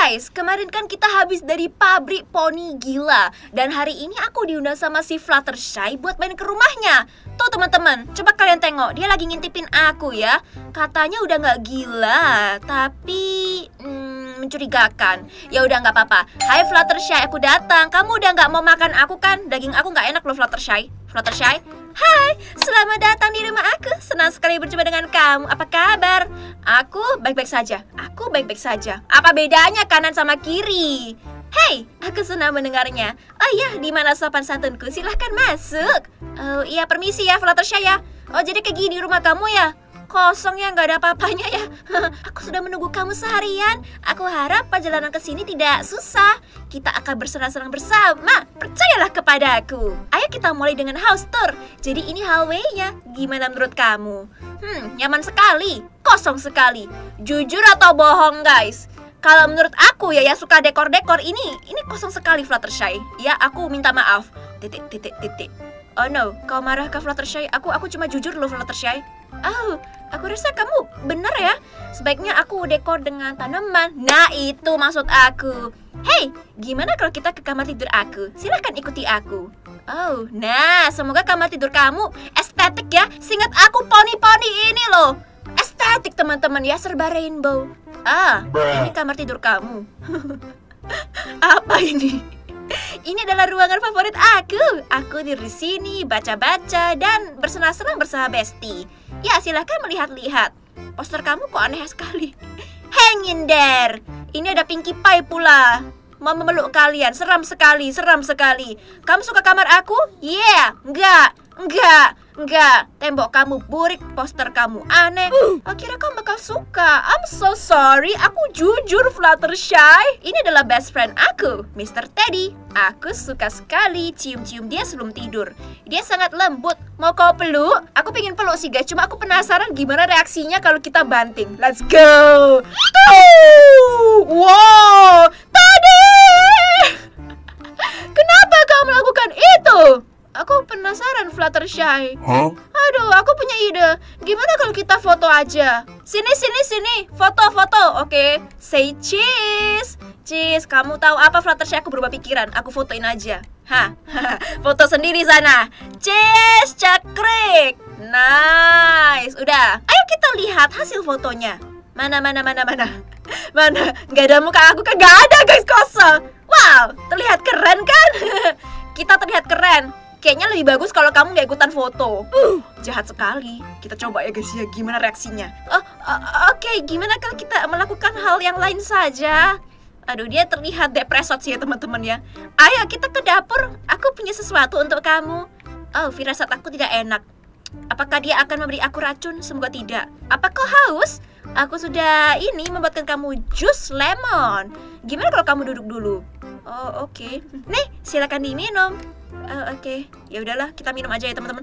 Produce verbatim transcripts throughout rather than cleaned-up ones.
Guys, kemarin kan kita habis dari pabrik poni gila. Dan hari ini aku diundang sama si Fluttershy buat main ke rumahnya. Tuh teman-teman, coba kalian tengok. Dia lagi ngintipin aku ya. Katanya udah gak gila, tapi hmm, mencurigakan. Ya udah gak apa-apa. Hai Fluttershy, aku datang. Kamu udah gak mau makan aku kan? Daging aku gak enak loh Fluttershy. Fluttershy, hai, selamat datang di rumah aku. Senang sekali berjumpa dengan kamu. Apa kabar? Aku baik-baik saja. Aku baik-baik saja. Apa bedanya kanan sama kiri? Hei, aku senang mendengarnya. Oh iya, di mana sopan santunku? Silahkan masuk. Oh iya, permisi ya Fluttershy ya. Oh jadi kayak gini rumah kamu ya? Kosong ya, nggak ada apa-apanya ya. Aku sudah menunggu kamu seharian. Aku harap perjalanan ke sini tidak susah. Kita akan bersenang-senang bersama. Percayalah kepadaku. Ayo kita mulai dengan house tour. Jadi ini hallway-nya. Gimana menurut kamu? Hmm, nyaman sekali. Kosong sekali. Jujur atau bohong guys? Kalau menurut aku ya, ya suka dekor-dekor ini, ini kosong sekali Fluttershy. Ya, aku minta maaf. Titik, titik, titik. Oh no, kau marah ke Fluttershy? Aku, aku cuma jujur loh Fluttershy. Oh, aku rasa kamu benar ya. Sebaiknya aku dekor dengan tanaman. Nah, itu maksud aku. Hey, gimana kalau kita ke kamar tidur aku? Silahkan ikuti aku. Oh, nah, semoga kamar tidur kamu estetik ya. Seingat aku poni-poni ini loh. Estetik teman-teman ya, serba rainbow. Ah, Bruh. Ini kamar tidur kamu. Apa ini? Ini adalah ruangan favorit aku. Aku tidur di sini, baca-baca dan bersenang-senang bersama Besti. Ya, silahkan melihat-lihat. Poster kamu kok aneh sekali. Hang in there. Ini ada Pinkie Pie pula. Mau memeluk kalian, seram sekali, seram sekali. Kamu suka kamar aku? Yeah, enggak, enggak, enggak. Tembok kamu burik, poster kamu aneh. Oh, kira kamu bakal suka. I'm so sorry, aku jujur Fluttershy. Ini adalah best friend aku, mister Teddy. Aku suka sekali cium-cium dia sebelum tidur. Dia sangat lembut. Mau kau peluk? Aku pengen peluk sih guys, cuma aku penasaran gimana reaksinya kalau kita banting. Let's go. Wow, Teddy! Kenapa kau melakukan itu? Aku penasaran Fluttershy. Huh? Aduh, aku punya ide. Gimana kalau kita foto aja? Sini, sini, sini. Foto, foto. Oke. Okay. Say cheese. Cheese. Kamu tahu apa Fluttershy? Aku berubah pikiran. Aku fotoin aja. Hah? Foto sendiri sana. Cheese, cakrik. Nice. Udah. Ayo kita lihat hasil fotonya. Mana, mana, mana, mana. Mana? Gak ada muka aku kan? Gak ada guys, kosong. Wow, terlihat keren kan? Kita terlihat keren. Kayaknya lebih bagus kalau kamu gak ikutan foto. uh, Jahat sekali. Kita coba ya guys ya, gimana reaksinya. Oh, uh, Oke, okay. Gimana kalau kita melakukan hal yang lain saja? Aduh, dia terlihat depresot sih ya teman-teman ya. Ayo kita ke dapur. Aku punya sesuatu untuk kamu. Oh, firasat aku tidak enak. Apakah dia akan memberi aku racun? Semoga tidak. Apa kau haus? Aku sudah ini membuatkan kamu jus lemon. Gimana kalau kamu duduk dulu? Oh, oke. Okay. Nih, silakan diminum. Oh, oke. Okay. Ya udahlah, kita minum aja ya teman-teman.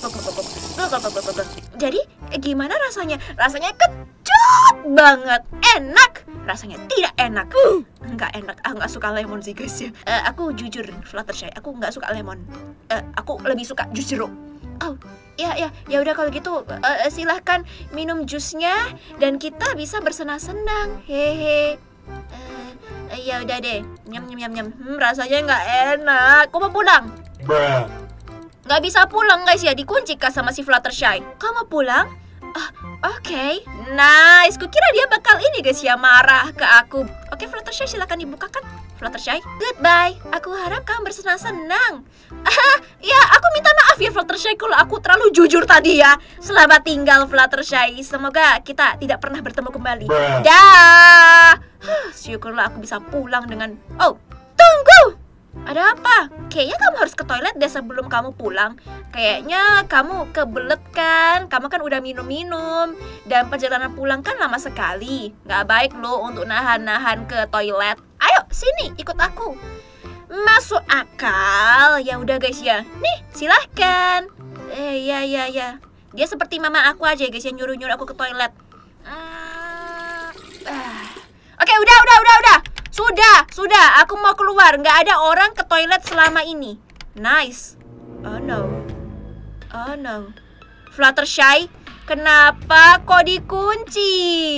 Jadi, gimana rasanya? Rasanya kecut banget. Enak. Rasanya tidak enak. Enggak enak. Aku nggak suka lemon sih guys ya. Uh, aku jujur Fluttershy, aku nggak suka lemon. Uh, aku lebih suka jus jeruk. Oh, ya ya, ya udah kalau gitu uh, silahkan minum jusnya dan kita bisa bersenang-senang. Hehe. Uh, uh, ya udah deh. Nyam nyam nyam nyam. Hmm, rasanya nggak enak. Kau mau pulang? Bruh. Nggak bisa pulang guys ya, dikunci kah sama si Fluttershy. Kau mau pulang? Ah, oke. Okay. Nice. Kukira dia bakal ini guys ya, marah ke aku. Oke, okay, Fluttershy silakan dibukakan. Fluttershy, goodbye. Aku harap kamu bersenang-senang. Ah, ya, aku minta maaf ya Fluttershy kalau aku terlalu jujur tadi ya. Selamat tinggal Fluttershy. Semoga kita tidak pernah bertemu kembali. Bruh. Dah. Syukurlah aku bisa pulang dengan... Oh, tunggu. Ada apa? Kayaknya kamu harus ke toilet deh sebelum kamu pulang. Kayaknya kamu kebelet kan? Kamu kan udah minum-minum. Dan perjalanan pulang kan lama sekali. Gak baik loh untuk nahan-nahan ke toilet. Ayo, sini, ikut aku. Masuk akal. Ya udah guys ya. Nih, silahkan. Eh, ya, ya, ya. Dia seperti mama aku aja guys yang nyuruh-nyuruh aku ke toilet. Hmm. Ah. Oke, udah, udah, udah, udah. Sudah, sudah, aku mau keluar. Nggak ada orang ke toilet selama ini. Nice. Oh no. Oh no. Fluttershy, kenapa kok dikunci?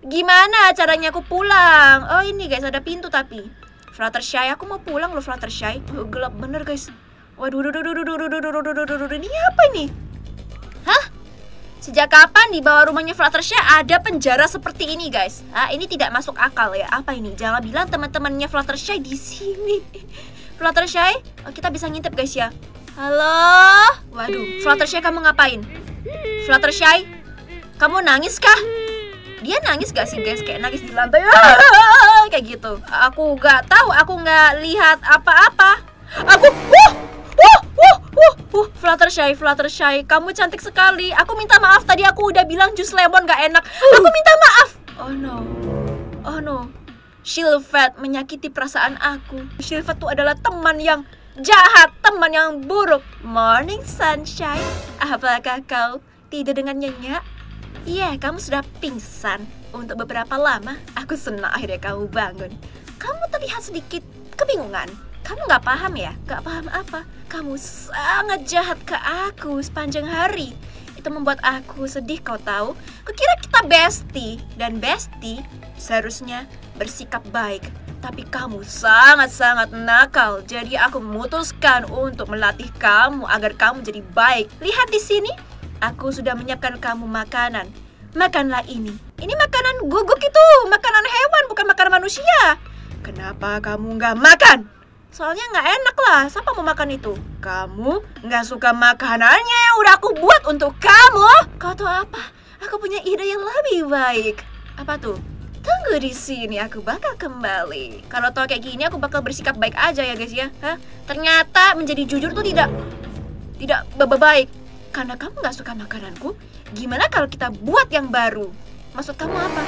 Gimana caranya aku pulang? Oh ini guys, ada pintu tapi. Fluttershy, aku mau pulang loh Fluttershy. Oh, gelap bener guys. Waduh, duh, duh, duh, duh, duh, duh, duh, duh, duh, duh, duh, ini apa ini? Hah? Sejak kapan di bawah rumahnya Fluttershy ada penjara seperti ini guys? Ah, ini tidak masuk akal ya. Apa ini? Jangan bilang teman-temannya Fluttershy di sini. Fluttershy, oh, kita bisa ngintip guys ya. Halo? Waduh, Fluttershy kamu ngapain? Fluttershy, kamu nangis kah? Dia nangis gak sih guys? Kayak nangis di lantai kayak gitu. Aku gak tahu, aku gak lihat apa-apa. Aku wuh, wuh, wuh, wuh, wuh. Fluttershy, Fluttershy, kamu cantik sekali. Aku minta maaf tadi aku udah bilang jus lemon gak enak. Aku minta maaf. Oh no, oh no. Sylphed menyakiti perasaan aku. Sylphed tuh adalah teman yang jahat, teman yang buruk. Morning Sunshine, apakah kau tidur dengan nyenyak? Iya, kamu sudah pingsan untuk beberapa lama. Aku senang akhirnya kamu bangun. Kamu terlihat sedikit kebingungan. Kamu gak paham ya? Gak paham apa? Kamu sangat jahat ke aku sepanjang hari. Itu membuat aku sedih, kau tahu. Kukira kita bestie. Dan bestie seharusnya bersikap baik. Tapi kamu sangat-sangat nakal. Jadi aku memutuskan untuk melatih kamu agar kamu jadi baik. Lihat di sini. Aku sudah menyiapkan kamu makanan. Makanlah ini. Ini makanan guguk itu. Makanan hewan, bukan makanan manusia. Kenapa kamu nggak makan? Soalnya nggak enak lah. Siapa mau makan itu? Kamu nggak suka makanannya yang udah aku buat untuk kamu. Kau tahu apa? Aku punya ide yang lebih baik. Apa tuh? Tunggu di sini, aku bakal kembali. Kalau tau kayak gini, aku bakal bersikap baik aja ya guys ya. Hah? Ternyata menjadi jujur tuh tidak tidak baik. Karena kamu gak suka makananku, gimana kalau kita buat yang baru? Maksud kamu apa?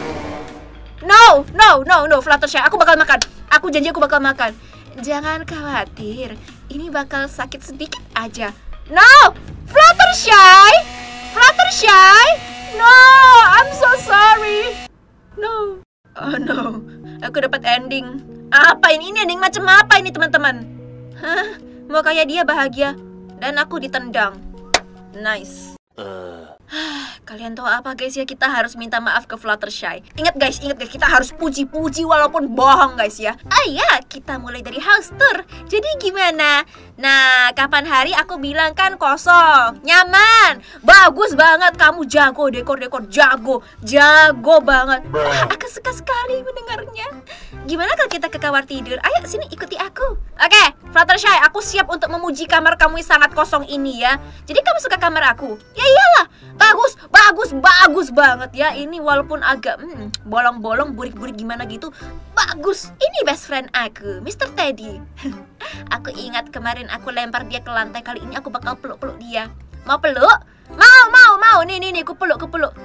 No, no, no, no, Fluttershy, aku bakal makan. Aku janji aku bakal makan. Jangan khawatir, ini bakal sakit sedikit aja. No, Fluttershy, Fluttershy, no, I'm so sorry. No, oh no, aku dapat ending. Apa ini? Ini ending macam apa ini teman-teman? Hah, mau kayak dia bahagia dan aku ditendang. Nice. Uh. Kalian tahu apa guys ya, kita harus minta maaf ke Fluttershy. Ingat guys, ingat guys, kita harus puji-puji walaupun bohong guys ya. Ah ya, kita mulai dari house tour. Jadi gimana? Nah, kapan hari aku bilang kan kosong, nyaman, bagus banget. Kamu jago, dekor-dekor jago, jago banget. Wah, aku suka sekali mendengarnya. Gimana kalau kita ke kamar tidur? Ayo sini ikuti aku. Oke, Fluttershy, aku siap untuk memuji kamar kamu yang sangat kosong ini ya. Jadi kamu suka kamar aku? Ya iyalah, bagus, bagus, bagus banget ya. Ini walaupun agak hmm, bolong-bolong, burik-burik gimana gitu, bagus. Ini best friend aku, mister Teddy. Aku ingat kemarin aku lempar dia ke lantai. Kali ini aku bakal peluk-peluk dia. Mau peluk? Mau, mau, mau. Nih, nih, nih, aku peluk, aku peluk.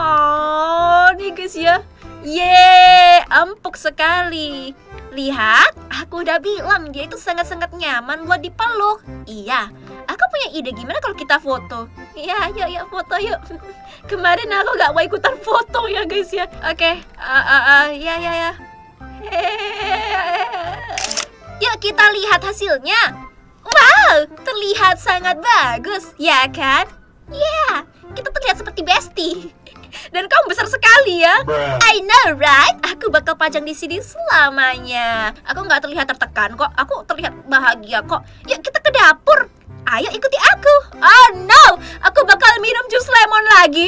Oh, nih guys ya. Yeay, empuk sekali. Lihat, aku udah bilang dia itu sangat-sangat nyaman buat dipeluk. Iya, aku punya ide gimana kalau kita foto. Iya, yuk, yuk foto yuk. Kemarin aku gak mau ikutan foto ya guys ya. Oke, uh, uh, uh, ya, ya, ya. Yuk kita lihat hasilnya. Wow, terlihat sangat bagus, ya kan? Ya, yeah, kita terlihat seperti bestie. Dan kamu besar sekali ya. I know right? Aku bakal pajang di sini selamanya. Aku nggak terlihat tertekan kok. Aku terlihat bahagia kok. Yuk kita ke dapur. Ayo ikuti aku. Oh no, aku bakal minum jus lemon lagi.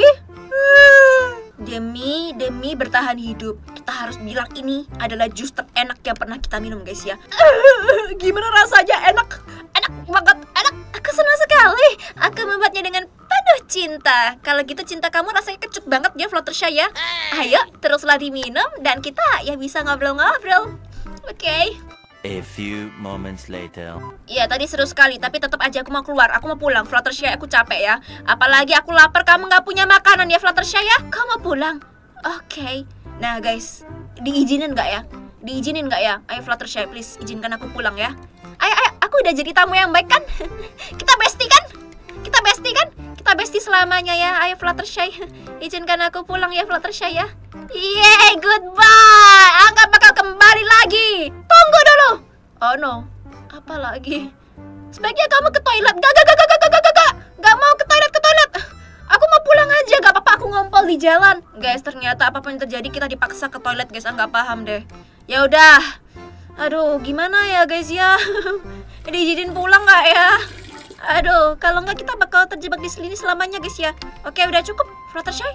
Demi demi bertahan hidup, kita harus bilang ini adalah jus terenak yang pernah kita minum guys ya. Gimana rasanya? Enak, enak banget, enak. Aku senang sekali. Aku membuatnya dengan penuh cinta. Kalau gitu cinta kamu rasanya kecut banget ya Fluttershy ya. Ayo teruslah diminum dan kita ya bisa ngobrol-ngobrol. Oke. Okay. A few moments later. Iya tadi seru sekali, tapi tetap aja aku mau keluar. Aku mau pulang, Fluttershy, aku capek ya. Apalagi aku lapar, kamu nggak punya makanan ya Fluttershy ya. Kamu mau pulang? Oke. Okay. Nah guys, diizinin nggak ya? Diizinin nggak ya? Ayo Fluttershy, please izinkan aku pulang ya. Ayo, ayo, aku udah jadi tamu yang baik kan? Kita bestie kan? Kita bestie kan? Kita bestie selamanya ya. Ayo Fluttershy, izinkan aku pulang ya Fluttershy ya. Yeay, goodbye. Aku bakal kembali lagi. Tunggu dulu. Oh no, apa lagi? Sebaiknya kamu ke toilet. Gak, gak, gak, gak, gak, gak, gak, gak. Gak mau ke toilet, ke toilet. Aku mau pulang aja, gak apa-apa. Aku ngompol di jalan. Guys, ternyata apapun yang terjadi kita dipaksa ke toilet guys. Ah, nggak paham deh. Ya udah. Aduh, gimana ya guys ya? Diizinin pulang nggak ya? Aduh, kalau nggak kita bakal terjebak di sini selamanya guys ya. Oke, udah cukup Fluttershy.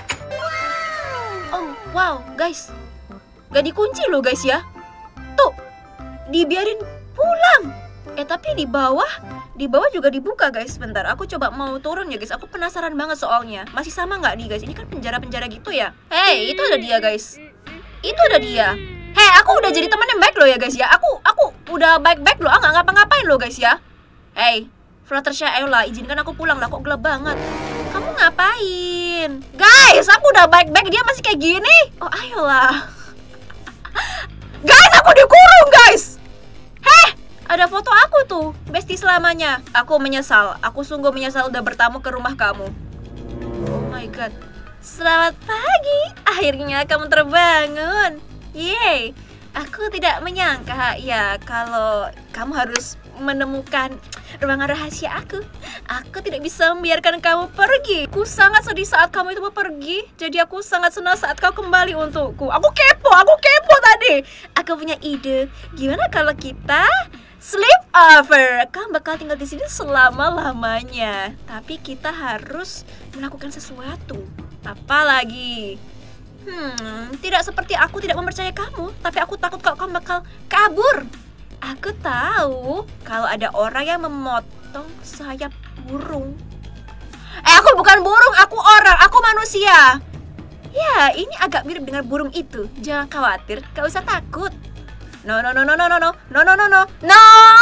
Oh, wow, guys. Gak dikunci loh guys ya. Tuh, dibiarin pulang. Eh, tapi di bawah, di bawah juga dibuka guys. Bentar, aku coba mau turun ya guys. Aku penasaran banget soalnya. Masih sama nggak nih guys? Ini kan penjara-penjara gitu ya. Hey, itu ada dia guys. Itu ada dia. Hey, aku udah jadi teman yang baik loh ya guys ya. Aku, aku udah baik-baik loh. Ah, nggak ngapa-ngapain loh guys ya. Hey, Fluttershy, ayolah, izinkan aku pulang lah. Kok gelap banget? Kamu ngapain? Guys, aku udah baik-baik. Dia masih kayak gini. Oh, ayolah. Guys, aku dikurung guys. Heh, ada foto aku tuh, bestie selamanya. Aku menyesal, aku sungguh menyesal udah bertamu ke rumah kamu. Oh my god. Selamat pagi, akhirnya kamu terbangun. Yeay, aku tidak menyangka ya kalau kamu harus menemukan ruangan rahasia aku. Aku tidak bisa membiarkan kamu pergi. Aku sangat sedih saat kamu itu mau pergi. Jadi aku sangat senang saat kau kembali untukku. Aku kepo, aku kepo tadi. Aku punya ide. Gimana kalau kita sleep over? Kamu bakal tinggal di sini selama-lamanya. Tapi kita harus melakukan sesuatu. Apa lagi? Hmm, tidak seperti aku tidak mempercayai kamu. Tapi aku takut kalau kamu bakal kabur. Aku tahu kalau ada orang yang memotong sayap burung. Eh, aku bukan burung, aku orang, aku manusia. Ya, ini agak mirip dengan burung itu. Jangan khawatir, gak usah takut. No, no, no, no, no, no, no, no, no, no, no, no.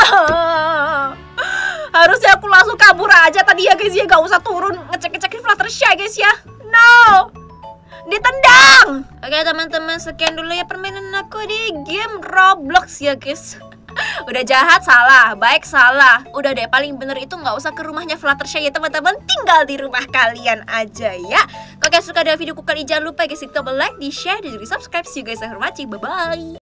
Harusnya aku langsung kabur aja tadi ya guys ya. Gak usah turun ngecek-ngecekin Fluttershy guys ya. No. Ditendang. Oke teman-teman, sekian dulu ya permainan aku di game Roblox ya guys. Udah jahat salah, baik salah. Udah deh, paling bener itu nggak usah ke rumahnya Fluttershy ya teman-teman. Tinggal di rumah kalian aja ya. Kalau kalian suka dengan videoku kali jangan lupa guys, klik tombol like, di share, dan juga subscribe. See you guys, saya hormati, bye bye.